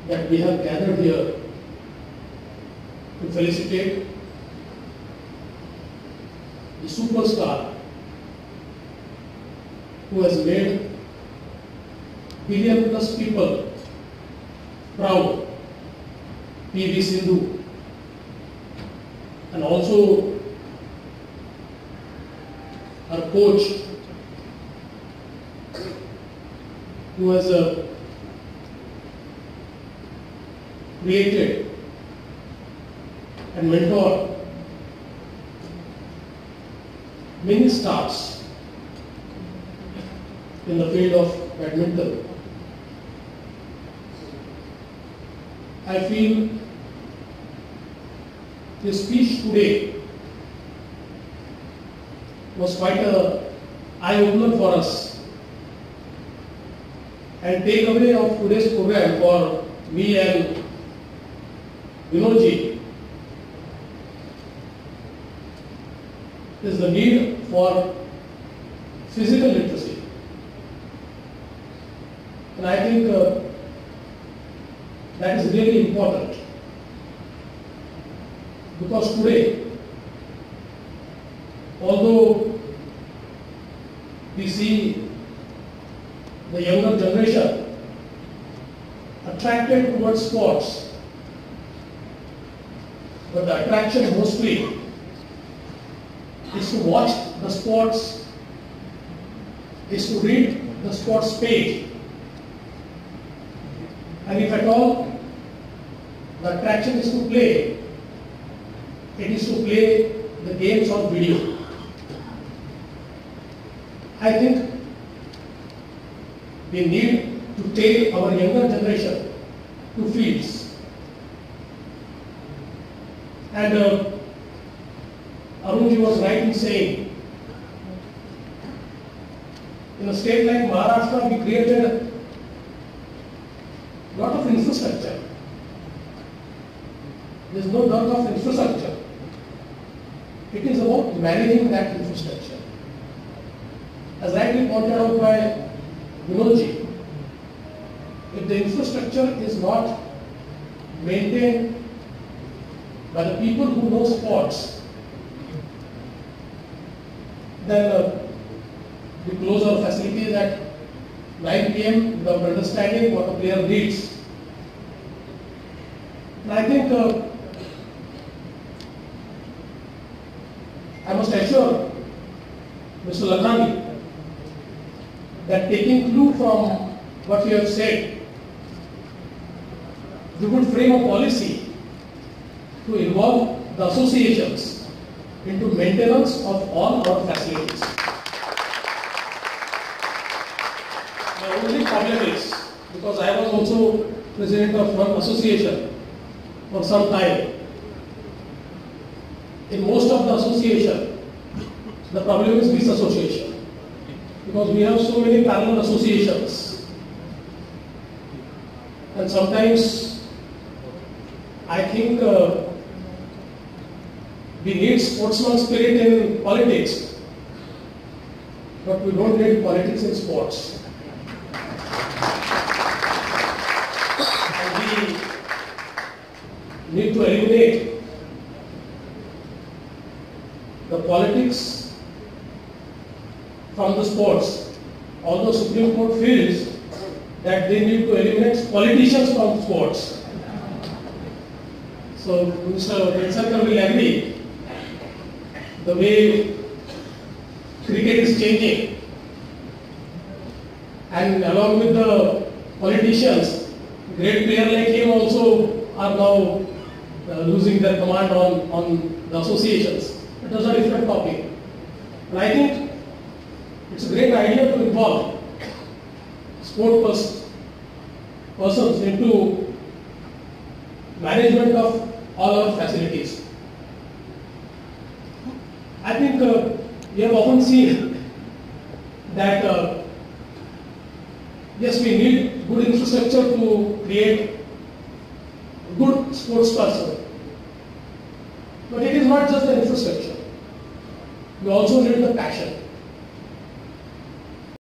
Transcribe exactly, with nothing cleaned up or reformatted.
that we have gathered here to felicitate the superstar who has made billion plus people proud, P V Sindhu, and also our coach who has uh, created and mentored many stars in the field of badminton. I feel his speech today was quite an eye-opener for us, and takeaway of today's program for me and Vinodji is the need for physical literacy. And I think uh, that is really important, because today, although we see the younger generation attracted towards sports, but the attraction mostly is to watch the sports, is to read the sports page, and if at all the attraction is to play, it is to play the games on video. I think we need to take our younger generation to fields. And uh, Arunji was right in saying, in a state like Maharashtra, we created a lot of infrastructure. There is no doubt of infrastructure. It is about managing that infrastructure. As rightly pointed out by Vinodji, if the infrastructure is not maintained by the people who know sports, then uh, we close our facilities at nine P M without understanding what a player needs. And I think uh, I must assure Mister Lakhani that, taking clue from what you have said, we would frame a policy to involve the associations into maintenance of all our facilities. My only problem is, because I was also president of one association for some time, in most of the association, the problem is disassociation, because we have so many parallel associations, and sometimes I think uh, we need sportsman spirit in politics, but we don't need politics in sports. And we need to eliminate the politics from the sports. Although Supreme Court feels that they need to eliminate politicians from sports. So Mister Venksankar will agree, the way cricket is changing, and along with the politicians, great players like him also are now uh, losing their command on, on the associations. It is a different topic. And I think it's a great idea to involve sport pers persons into management of all our facilities. I think uh, we have often seen that uh, yes, we need good infrastructure to create good sports person. But it is not just the infrastructure. We also need the passion.